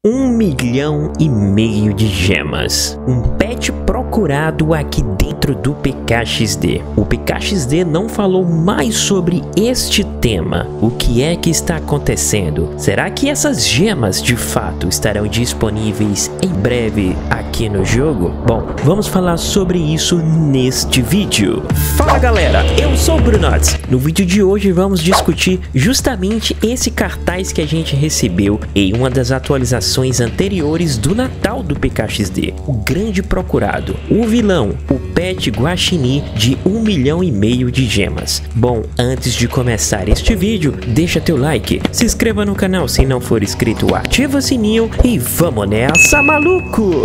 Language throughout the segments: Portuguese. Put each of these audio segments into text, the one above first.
1,5 milhão de gemas. Um pet procurado aqui dentro do PKXD. O PKXD não falou mais sobre este tema. O que é que está acontecendo? Será que essas gemas de fato estarão disponíveis em breve aqui no jogo? Bom, vamos falar sobre isso neste vídeo. Fala galera, eu sou o Brunots. No vídeo de hoje vamos discutir justamente esse cartaz que a gente recebeu em uma das atualizações anteriores do Natal do PKXD. O grande procurado, o vilão, o pet Guaxinim de 1,5 milhão de gemas. Bom, antes de começar este vídeo, deixa teu like, se inscreva no canal se não for inscrito, ativa o sininho e vamos nessa, maluco!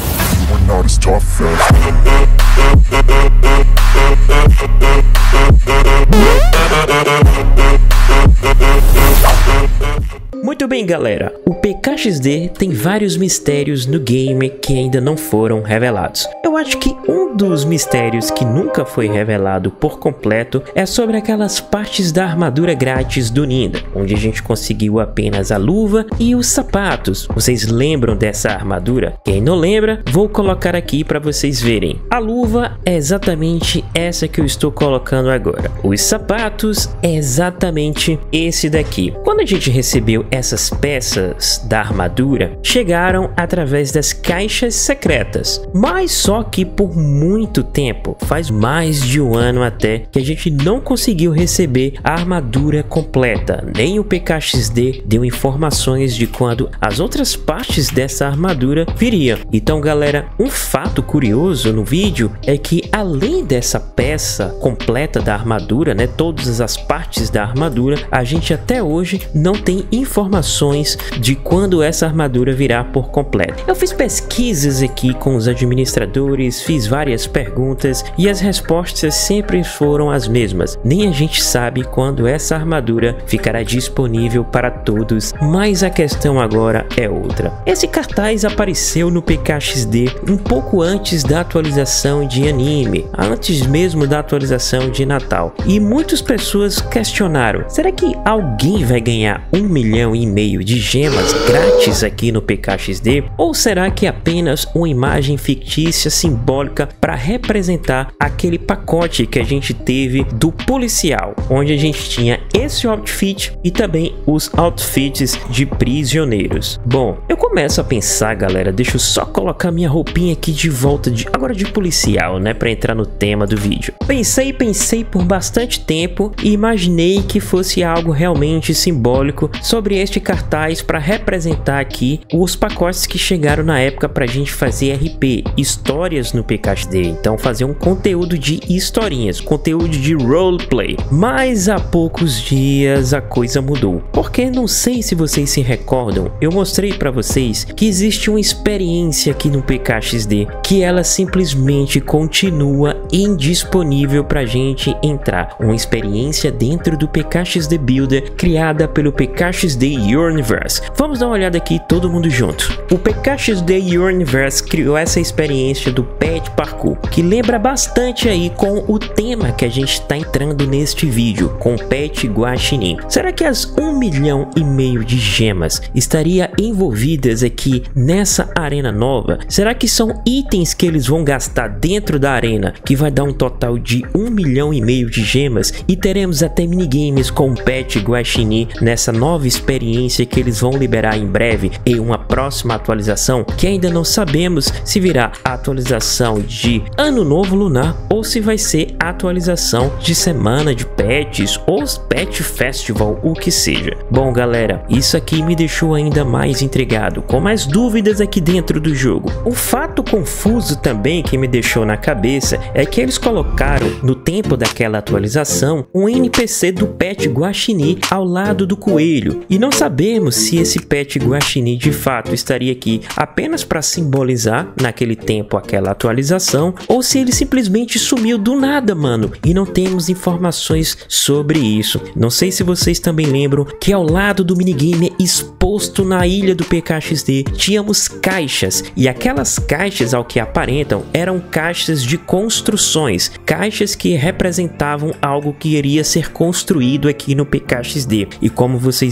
Muito bem galera, o PKXD tem vários mistérios no game que ainda não foram revelados. Eu acho que um dos mistérios que nunca foi revelado por completo é sobre aquelas partes da armadura grátis do Ninda, onde a gente conseguiu apenas a luva e os sapatos. Vocês lembram dessa armadura? Quem não lembra, vou colocar aqui para vocês verem. A luva é exatamente essa que eu estou colocando agora. Os sapatos é exatamente esse daqui. Quando a gente recebeu essas peças da armadura, chegaram através das caixas secretas, mas só que por muito tempo, faz mais de um ano até, que a gente não conseguiu receber a armadura completa. Nem o PKXD deu informações de quando as outras partes dessa armadura viriam. Então galera, um fato curioso no vídeo é que além dessa peça completa da armadura, né, todas as partes da armadura, a gente até hoje não tem informações de quando essa armadura virá por completo. Eu fiz pesquisas aqui com os administradores, fiz várias perguntas e as respostas sempre foram as mesmas. Nem a gente sabe quando essa armadura ficará disponível para todos, mas a questão agora é outra. Esse cartaz apareceu no PKXD um pouco antes da atualização de anime, antes mesmo da atualização de Natal, e muitas pessoas questionaram: será que alguém vai ganhar 1,5 milhão de gemas grátis aqui no PKXD? Ou será que é apenas uma imagem fictícia simbólica para representar aquele pacote que a gente teve do policial, onde a gente tinha esse outfit e também os outfits de prisioneiros? Bom, eu começo a pensar galera, deixa eu só colocar minha roupinha aqui de volta agora de policial, né, para entrar no tema do vídeo. Pensei por bastante tempo e imaginei que fosse algo realmente simbólico sobre este cartaz para representar aqui os pacotes que chegaram na época para a gente fazer RP, histórias no PKXD. Então fazer um conteúdo de historinhas, conteúdo de roleplay. Mas há poucos dias a coisa mudou, porque não sei se vocês se recordam, eu mostrei para vocês que existe uma experiência aqui no PKXD que ela simplesmente continua indisponível para a gente entrar. Uma experiência dentro do PKXD Builder criada pelo PKXD Universe. Vamos dar uma olhada aqui todo mundo junto. O PKXD Universe criou essa experiência do Pet Parkour, que lembra bastante aí com o tema que a gente está entrando neste vídeo, com o Pet Guaxinim. Será que as 1,5 milhão de gemas estaria envolvidas aqui nessa arena nova? Será que são itens que eles vão gastar dentro da arena, que vai dar um total de 1,5 milhão de gemas, e teremos até minigames com o Pet Guaxinim nessa nova experiência que eles vão liberar em breve em uma próxima atualização, que ainda não sabemos se virá a atualização de Ano Novo Lunar ou se vai ser a atualização de semana de pets ou Pet Festival, o que seja. Bom galera, isso aqui me deixou ainda mais intrigado, com mais dúvidas aqui dentro do jogo. Um fato confuso também que me deixou na cabeça é que eles colocaram no tempo daquela atualização um NPC do Pet Guaxinim ao lado do coelho, e não sabemos se esse Pet Guaxinim de fato estaria aqui apenas para simbolizar naquele tempo aquela atualização, ou se ele simplesmente sumiu do nada, mano, e não temos informações sobre isso. Não sei se vocês também lembram que ao lado do minigame exposto na ilha do PKXD tínhamos caixas, e aquelas caixas, ao que aparentam, eram caixas de construções, caixas que representavam algo que iria ser construído aqui no PKXD. E como vocês viram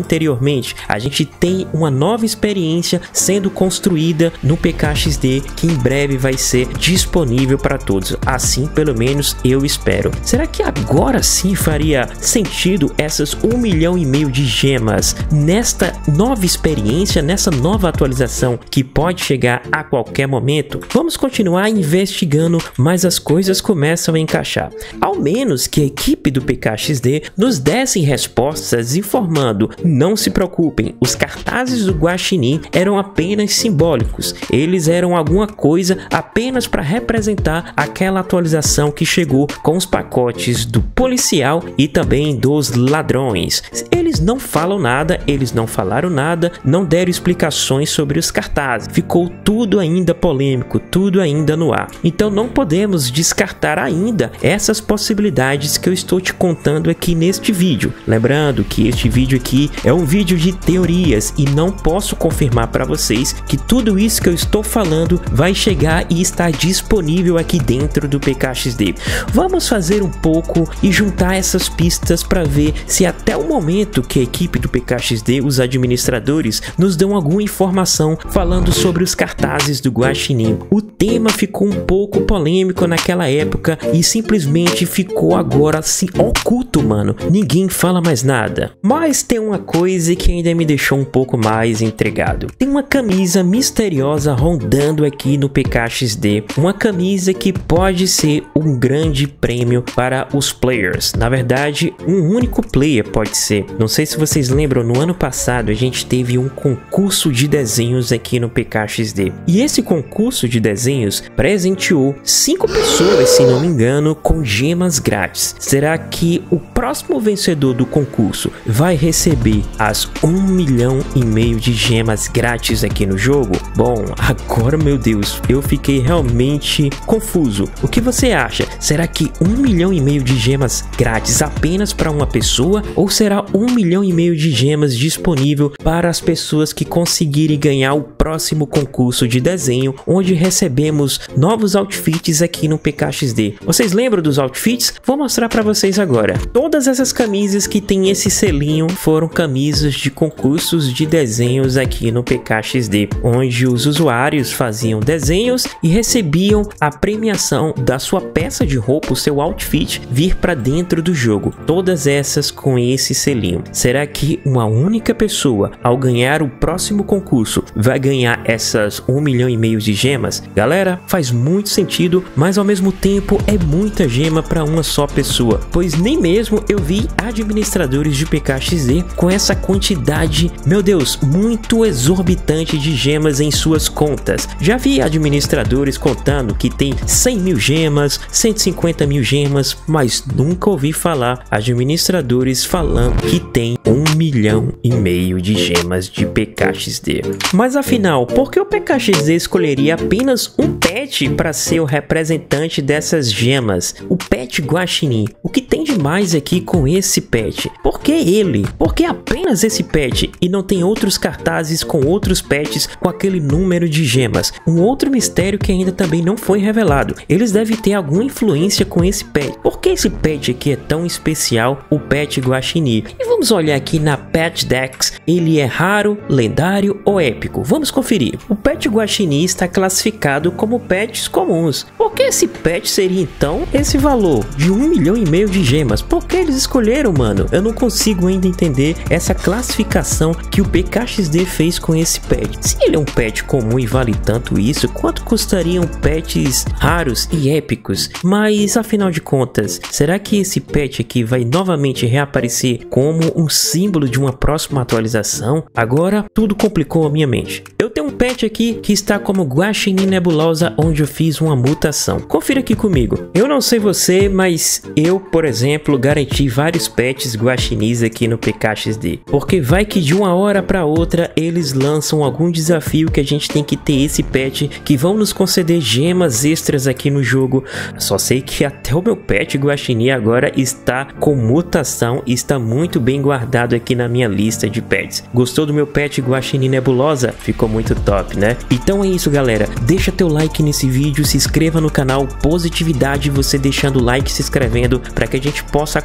anteriormente, a gente tem uma nova experiência sendo construída no PKXD que em breve vai ser disponível para todos. Assim, pelo menos eu espero. Será que agora sim faria sentido essas 1,5 milhão de gemas nesta nova experiência, nessa nova atualização que pode chegar a qualquer momento? Vamos continuar investigando, mas as coisas começam a encaixar. Ao menos que a equipe do PKXD nos dessem respostas informando: não se preocupem, os cartazes do Guaxinim eram apenas simbólicos, eles eram alguma coisa apenas para representar aquela atualização que chegou com os pacotes do policial e também dos ladrões. Eles não falam nada, eles não falaram nada, não deram explicações sobre os cartazes, ficou tudo ainda polêmico, tudo ainda no ar. Então não podemos descartar ainda essas possibilidades que eu estou te contando aqui neste vídeo. Lembrando que este vídeo aqui é um vídeo de teorias e não posso confirmar para vocês que tudo isso que eu estou falando vai chegar e estar disponível aqui dentro do PKXD. Vamos fazer um pouco e juntar essas pistas para ver se até o momento que a equipe do PKXD, os administradores, nos dão alguma informação falando sobre os cartazes do Guaxinim. O tema ficou um pouco polêmico naquela época e simplesmente ficou agora assim oculto, mano. Ninguém fala mais nada. Mas tem uma coisa que ainda me deixou um pouco mais intrigado. Tem uma camisa misteriosa rondando aqui no PKXD. Uma camisa que pode ser um grande prêmio para os players. Na verdade, um único player pode ser. Não sei se vocês lembram, no ano passado a gente teve um concurso de desenhos aqui no PKXD. E esse concurso de desenhos presenteou 5 pessoas, se não me engano, com gemas grátis. Será que o próximo vencedor do concurso vai receber as 1,5 milhão de gemas grátis aqui no jogo? Bom, agora, meu Deus, eu fiquei realmente confuso. O que você acha? Será que 1,5 milhão de gemas grátis apenas para uma pessoa? Ou será 1,5 milhão de gemas disponível para as pessoas que conseguirem ganhar o próximo concurso de desenho, onde recebemos novos outfits aqui no PKXD? Vocês lembram dos outfits? Vou mostrar para vocês agora. Todas essas camisas que tem esse selinho foram camisas de concursos de desenhos aqui no PKXD, onde os usuários faziam desenhos e recebiam a premiação da sua peça de roupa, o seu outfit, vir para dentro do jogo. Todas essas com esse selinho. Será que uma única pessoa, ao ganhar o próximo concurso, vai ganhar essas 1,5 milhão de gemas? Galera, faz muito sentido, mas ao mesmo tempo é muita gema para uma só pessoa, pois nem mesmo eu vi administradores de PKXD com essa quantidade, meu Deus, muito exorbitante de gemas em suas contas. Já vi administradores contando que tem 100 mil gemas, 150 mil gemas, mas nunca ouvi falar administradores falando que tem 1,5 milhão de gemas de PKXD. Mas afinal, por que o PKXD escolheria apenas um pet para ser o representante dessas gemas? O pet Guaxinim. O que tem de mais aqui com esse pet? Por que ele? Por que apenas esse pet e não tem outros cartazes com outros pets com aquele número de gemas? Um outro mistério que ainda também não foi revelado. Eles devem ter alguma influência com esse pet. Por que esse pet aqui é tão especial, o pet Guaxinim? E vamos olhar aqui na Pet Dex. Ele é raro, lendário ou épico? Vamos conferir. O pet Guaxinim está classificado como pets comuns. Por que esse pet seria então esse valor de 1,5 milhão de gemas? Por que eles escolheram, mano? Eu não consigo ainda entender essa classificação que o PKXD fez com esse pet. Se ele é um pet comum e vale tanto isso, quanto custariam pets raros e épicos? Mas afinal de contas, será que esse pet aqui vai novamente reaparecer como um símbolo de uma próxima atualização? Agora tudo complicou a minha mente. Eu tenho um pet aqui que está como Guaxinim Nebulosa, onde eu fiz uma mutação. Confira aqui comigo. Eu não sei você, mas eu, por exemplo, garanti vários pets Guaxinins aqui no PKXD, porque vai que de uma hora para outra eles lançam algum desafio que a gente tem que ter esse pet, que vão nos conceder gemas extras aqui no jogo. Só sei que até o meu pet Guaxinim agora está com mutação e está muito bem guardado aqui na minha lista de pets. Gostou do meu pet Guaxinim Nebulosa? Ficou muito top, né? Então é isso, galera. Deixa teu like nesse vídeo, se inscreva no canal. Positividade você deixando o like e se inscrevendo para que a gente possa acompanhar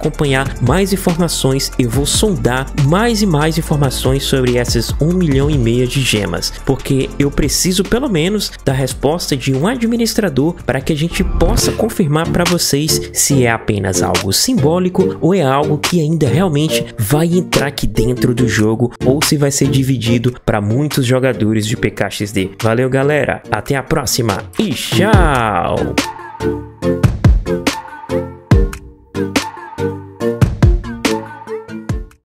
acompanhar mais informações, eu vou sondar mais e mais informações sobre essas 1,5 milhão de gemas, porque eu preciso pelo menos da resposta de um administrador para que a gente possa confirmar para vocês se é apenas algo simbólico ou é algo que ainda realmente vai entrar aqui dentro do jogo, ou se vai ser dividido para muitos jogadores de PKXD. Valeu, galera, até a próxima e tchau!